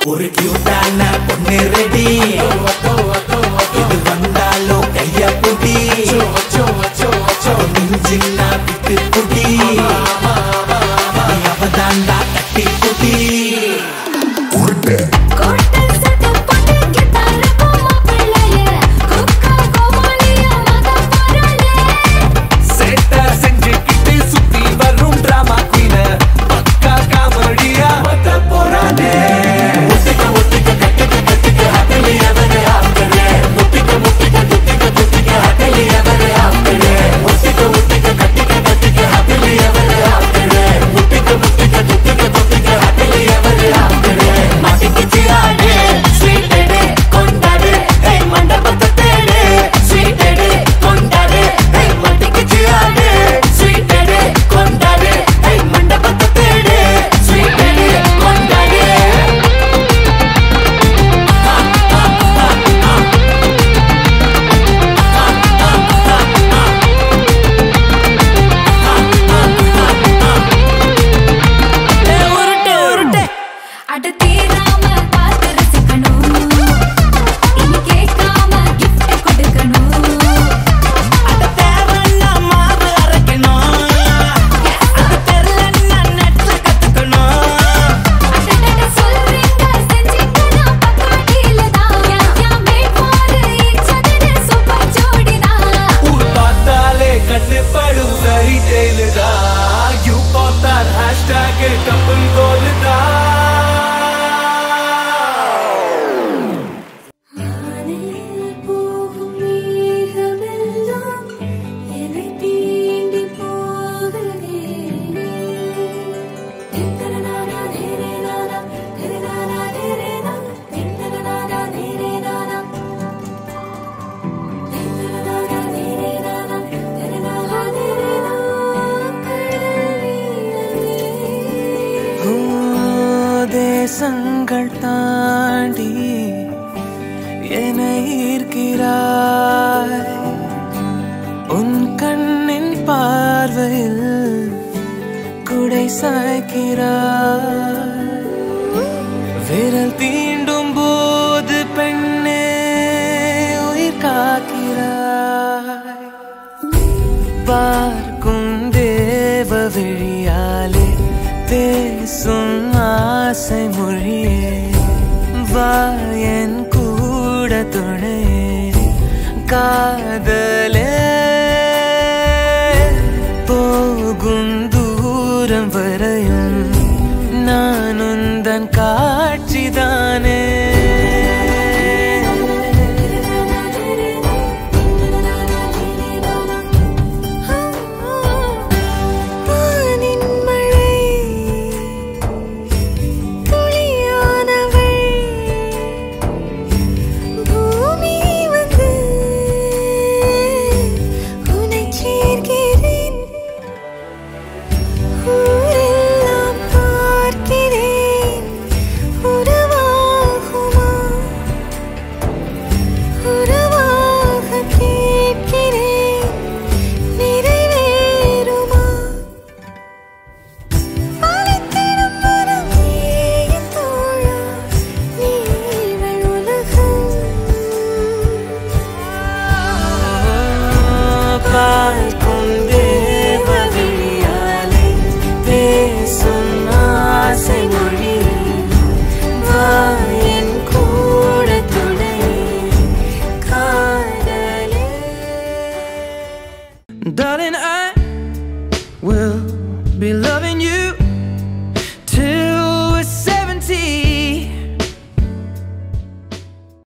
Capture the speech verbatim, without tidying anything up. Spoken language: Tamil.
ஒரு கியூட்டான பொண்ணு ரெடி இது வந்தாலோ கைய புடி நெஞ்சின்னா விட்டு புடி அவதாண்டா கட்டி புடி உருட்டு தேசங்கள் தாண்டி என்னை ஈர்க்கிறாய் உன் கண்ணின் பார்வையில் குடை சாய்க்கிறாய் விரல் தீண்டும் போது பெண்ணே உயிர் காக்கிறாய் பார்க்கும் தேவ விழியாலே பேசும் ஆசை மொழியே வா என் கூட துணையே காதலே போகும் தூரம் வரையும் நான் உந்தன் காட்சிதானே Darling, I will be loving you